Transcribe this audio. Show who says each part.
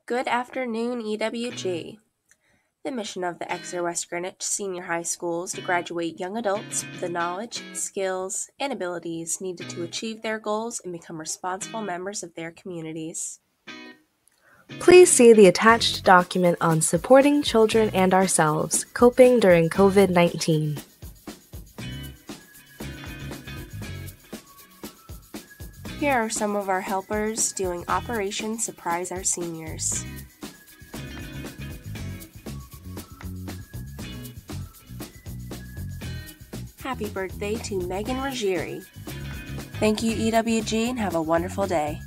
Speaker 1: Good afternoon, EWG. The mission of the Exeter West Greenwich Senior High School is to graduate young adults with the knowledge, skills, and abilities needed to achieve their goals and become responsible members of their communities.
Speaker 2: Please see the attached document on supporting children and ourselves, coping during COVID-19.
Speaker 1: Here are some of our helpers doing Operation Surprise Our Seniors. Happy birthday to Megan Ruggieri. Thank you, EWG, and have a wonderful day.